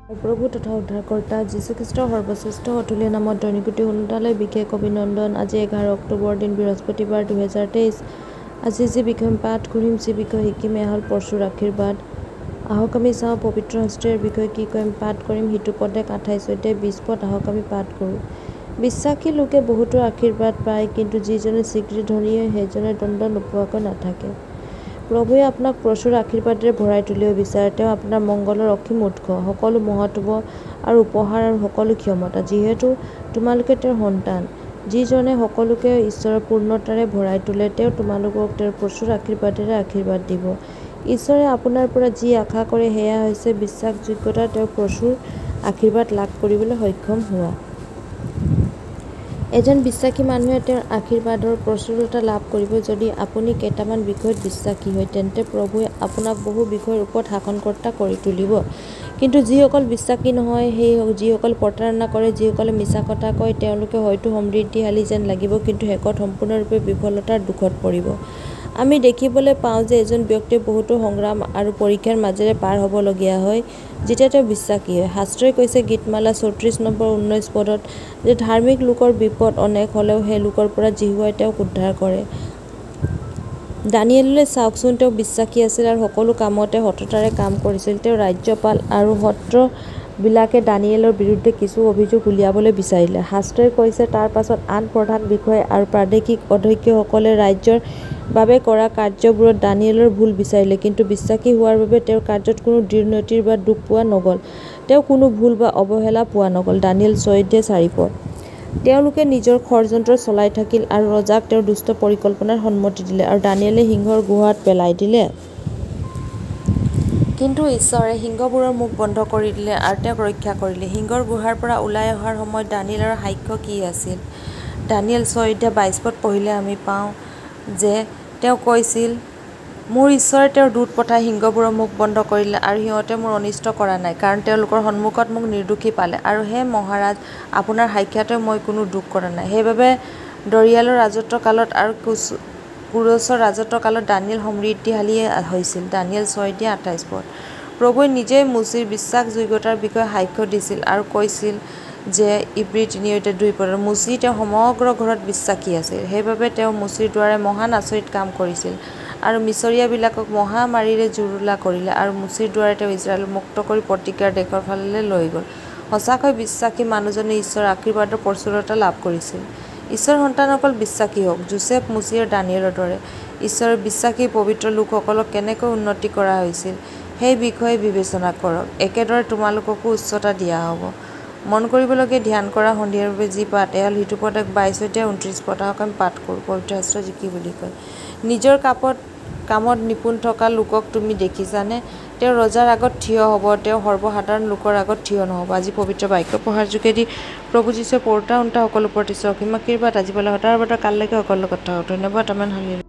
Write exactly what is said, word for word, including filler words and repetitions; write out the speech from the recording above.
प्रभु तथा उद्धारकर्ता যীশুখ্ৰীষ্টৰ সৰ্বশ্ৰেষ্ঠ অতুল্য নামত দৈনিকটি শুনোতালৈ বিশেষ অভিনন্দন। আজি এঘাৰ অক্টোবৰ দিন বৃহস্পতিবাৰ দুহেজাৰ তেইছ। আজি যি বিষয় পাঠ কৰিম, যি বিষয় শিকিম, এয়া হ'ল পৰশুৰ আশীৰ্বাদ। আহক আমি চাওঁ পবিত্ৰ শাস্ত্ৰৰ বিষয়ে কি কৰিম পাঠ কৰিম। সিটো পদে আঠাইছ অধ্যায় বিছ পদ আহক আমি পাঠ কৰোঁ। বিশ্বাসী লোকে বহুতো আশীৰ্বাদ পায়, কিন্তু যিজনে স্বীকৃতি ধনী হয় সেইজনে দণ্ড নোপোৱাকৈ নাথাকে। প্ৰভুৱে আপোনাক প্ৰচুৰ আশীৰ্বাদেৰে ভৰাই তুলিব বিচাৰে। তেওঁ আপোনাৰ মংগলৰ অসীম উৎস, সকলো মহত্ব আৰু উপহাৰ আৰু সকলো ক্ষমতা। যিহেতু তোমালোকে তেওঁৰ সন্তান, যিজনে সকলোকে ঈশ্বৰৰ পূৰ্ণতাৰে ভৰাই তোলে, তেওঁ তোমালোকক তেওঁৰ প্ৰচুৰ আশীৰ্বাদেৰে আশীৰ্বাদ দিব। ঈশ্বৰে আপোনাৰ পৰা যি আশা কৰে সেয়া হৈছে বিশ্বাসযোগ্যতা, তেওঁৰ প্ৰচুৰ আশীৰ্বাদ লাভ কৰিবলৈ সক্ষম হোৱা। এজন বিশ্বাসী মানুহে তেওঁৰ আশীৰ্বাদৰ প্ৰচুৰতা লাভ কৰিব। যদি আপুনি কেইটামান বিষয়ত বিশ্বাসী হয়, তেন্তে প্ৰভুৱে আপোনাক বহু বিষয়ৰ ওপৰত শাসনকৰ্তা কৰি তুলিব। কিন্তু যিসকল বিশ্বাসী নহয়, সেই যিসকল প্ৰতাৰণা কৰে, যিসকলে মিছা কথা কয়, তেওঁলোকে হয়তো সমৃদ্ধিশালী যেন লাগিব, কিন্তু শেষত সম্পূৰ্ণৰূপে বিফলতাৰ দুখত পৰিব। আমি দেখিবলৈ পাওঁ যে এজন ব্যক্তিয়ে বহুতো সংগ্ৰাম আৰু পৰীক্ষাৰ মাজেৰে পাৰ হ'বলগীয়া হয় যেতিয়া তেওঁ বিশ্বাসী হয়। শাস্ত্ৰই কৈছে গীতমালা চৌত্ৰিছ নম্বৰ ঊনৈছ পদত যে ধাৰ্মিক লোকৰ বিপদ অনেক হ'লেও সেই লোকৰ পৰা জিহুৱাই তেওঁক উদ্ধাৰ কৰে। দানিয়েললৈ চাওকচোন, তেওঁ বিশ্বাসী আছিল আৰু সকলো কামতে সততাৰে কাম কৰিছিল। তেওঁ ৰাজ্যপাল আৰু সত্ৰবিলাকে দানিয়েলৰ বিৰুদ্ধে কিছু অভিযোগ উলিয়াবলৈ বিচাৰিলে। শাস্ত্ৰই কৈছে তাৰ পাছত আন প্ৰধান বিষয়া আৰু প্ৰাদেশিক অধ্যক্ষসকলে ৰাজ্যৰ বাবে কৰা কাৰ্যবোৰত দানিয়েলৰ ভুল বিচাৰিলে, কিন্তু বিশ্বাসী হোৱাৰ বাবে তেওঁৰ কাৰ্যত কোনো দুৰ্নীতি বা দোষ পোৱা নগ'ল। তেওঁ কোনো ভুল বা অৱহেলা পোৱা নগ'ল। দানিয়েল ছয় অধ্যায় চাৰি পদ। তেওঁলোকে নিজৰ ষড়যন্ত্ৰ চলাই থাকিল আৰু ৰজাক তেওঁৰ দুষ্ট পৰিকল্পনাৰ সন্মতি দিলে, আৰু দানিয়েলে সিংহৰ গুহাত পেলাই দিলে। কিন্তু ঈশ্বৰে সিংহবোৰৰ মুখ বন্ধ কৰি দিলে আৰু তেওঁক ৰক্ষা কৰিলে। সিংহৰ গুহাৰ পৰা ওলাই অহাৰ সময়ত দানিয়েলৰ সাক্ষ্য কি আছিল? দানিয়েল ছয় অধ্যায় বাইছ পদ পঢ়িলে আমি পাওঁ যে তেওঁ কৈছিল, মোৰ ঈশ্বৰে তেওঁৰ দূত পঠাই সিংহবোৰৰ মুখ বন্ধ কৰিলে আৰু সিহঁতে মোৰ অনিষ্ট কৰা নাই, কাৰণ তেওঁলোকৰ সন্মুখত মোক নিৰ্দোষী পালে। আৰু হে মহাৰাজ, আপোনাৰ সাক্ষাতে মই কোনো দোষ কৰা নাই। সেইবাবে দৰিয়ালৰ ৰাজত্বকালত আৰু কুৰোছৰ ৰাজত্বকালত দানিয়েল সমৃদ্ধিশালী হৈছিল। দানিয়েল ছয় অধ্যায় আঠাইছ পদ। প্ৰভুৱে নিজেই মুচিৰ বিশ্বাসযোগ্যতাৰ বিষয়ে সাক্ষ্য দিছিল আৰু কৈছিল যে ইব্ৰী তিনি অধ্যায় দুই পদত মুচি তেওঁ সমগ্ৰ ঘৰত বিশ্বাসী আছিল। সেইবাবে তেওঁ মুচিৰ দ্বাৰাই মহান আচৰিত কাম কৰিছিল আৰু মিছৰীয়াবিলাকক মহামাৰীৰে জুৰুলা কৰিলে, আৰু মুচিৰ দ্বাৰাই তেওঁ ইজৰাইলক মুক্ত কৰি প্ৰতিজ্ঞাৰ দেশৰ ফালে লৈ গ'ল। সঁচাকৈ বিশ্বাসী মানুহজনে ঈশ্বৰৰ আশীৰ্বাদৰ প্ৰচুৰতা লাভ কৰিছিল। ঈশ্বৰৰ সন্তানসকল বিশ্বাসী হওক, যোচেফ, মুচি আৰু দানিয়েলৰ দৰে। ঈশ্বৰৰ বিশ্বাসী পবিত্ৰ লোকসকলক কেনেকৈ উন্নতি কৰা হৈছিল সেই বিষয়ে বিবেচনা কৰক। একেদৰে তোমালোককো উচ্চতা দিয়া হ'ব। মন কৰিবলগীয়া ধ্যান কৰা সন্ধিয়াৰ বাবে যি পাঠ, এয়া হ'ল সিটো পদে বাইছ অধ্যায় ঊনত্ৰিছ পদ আহক আমি পাঠ কৰোঁ। পবিত্ৰ শাস্ত্ৰ যি কি বুলি কয়, নিজৰ কাপত কামত নিপুণ থকা লোকক তুমি দেখিছানে? তেওঁ ৰজাৰ আগত থিয় হ'ব, তেওঁ সৰ্বসাধাৰণ লোকৰ আগত থিয় নহ'ব। আজি পবিত্ৰ বাক্য পঢ়াৰ যোগেদি প্ৰভু যীশুৱে পঢ়োতা শুনোতা সকলো ওপৰত ঈশ্বৰৰ অসীম আশীৰ্বাদ আজি পালে সদায় সৰ্বদা কাললৈকে সকলো কথা হওক। ধন্যবাদ। আমেন। হালেলুয়া।